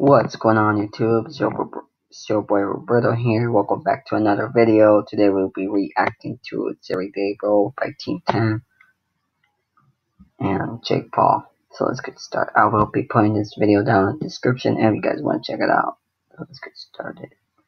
What's going on YouTube? It's your boy Roberto here. Welcome back to another video. Today we'll be reacting to It's Everyday Bro by Team 10 and Jake Paul. So let's get started. I will be putting this video down in the description if you guys want to check it out. So let's get started.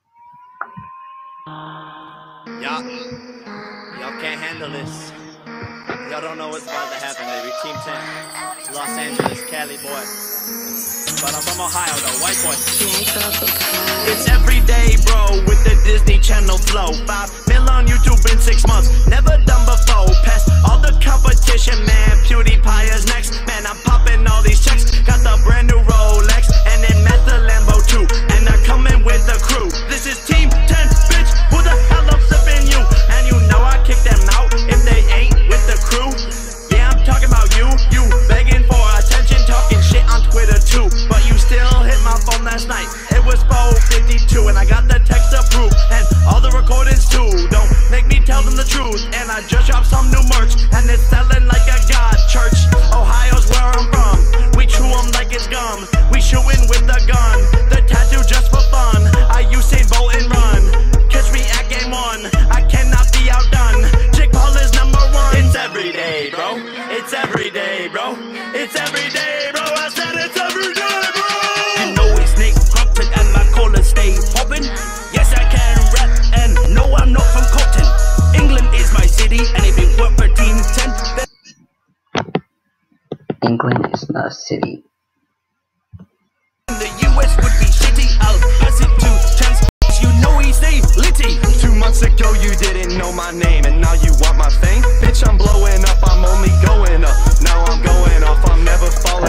Y'all can't handle this. Y'all don't know what's about to happen, baby. Team 10, Los Angeles, Cali boy. But I'm from Ohio, though, white boy. It's everyday, bro, with the Disney Channel flow. 5 mil on YouTube in 6 months, never done before. Past all the competition, man. PewDiePie is next, man. I'm popping all these checks. Got the brand new Rolex, and then met the Lambo too. And they're coming with the crew. This is Team 10, bitch. Who the hell I'm flipping you? And you know I kick them out if they ain't with the crew. Yeah, I'm talking about you begging for attention, talking shit on Twitter too. But you still hit my phone last night. It was 4:52 and I got the text approved and all the recordings too. Don't make me tell them the truth. And I just dropped some new merch and it's selling like a god church. Ohio's where I'm from. We chew them like it's gum. We shooting with the gun. The tattoo just for fun. I Usain Bolt and run. Catch me at game 1. I cannot be outdone. Jake Paul is #1. It's everyday, bro. It's everyday, bro. It's everyday, bro. I said it's everyday, bro. You know it's Nick Crompton and my callers stay poppin'. Yes, I can rap and no, I'm not from Compton. England is my city and it been work for Team 10. England is not a city. The US would be shitty. I'll pass it to Chance. You know he stay litty. 2 months ago you didn't know my name and now you want my fame. Bitch, I'm blowing up, I'm only going up. Now I'm going off, I'm never falling